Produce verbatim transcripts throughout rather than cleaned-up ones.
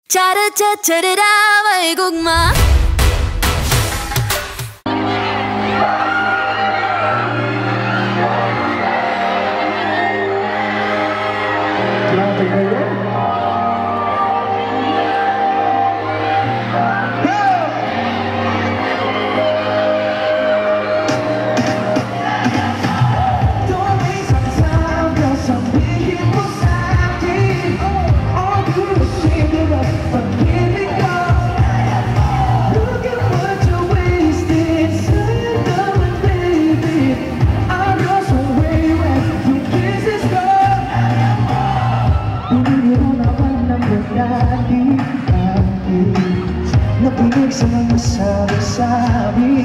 Cha-ra-cha-cha-ra-ra, may gugma. Nakinig sa mga sabi-sabi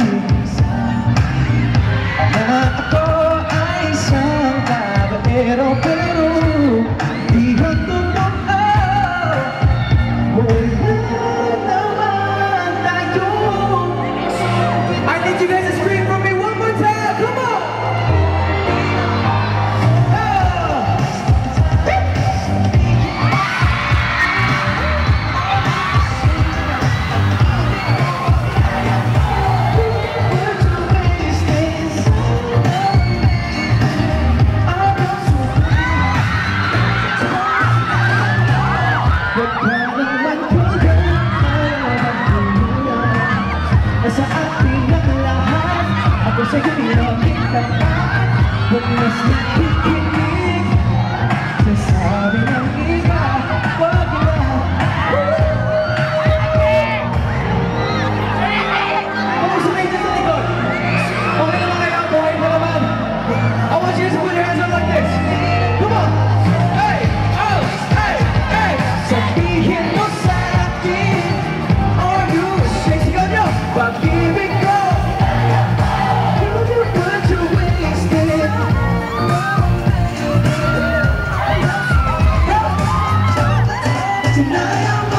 na ako ay isang kabadero, pero di hanggang noon wala naman tayo. I need you guys to scream for me one more time, come on! Sa ating ang lahat, ako sa'yo nilapit ka pa. Huwag mas nakikinig sa sabi ng iba, huwag na. Kung sumay dyan sa likod, okay naman kayo, buhay mo naman. I want you to put your hands up like this. Come on! Hey! Oh! Hey! Hey! Sabihin mo sa akin, are you sexy on you? But here we go. You do what you wasted. Tonight I'm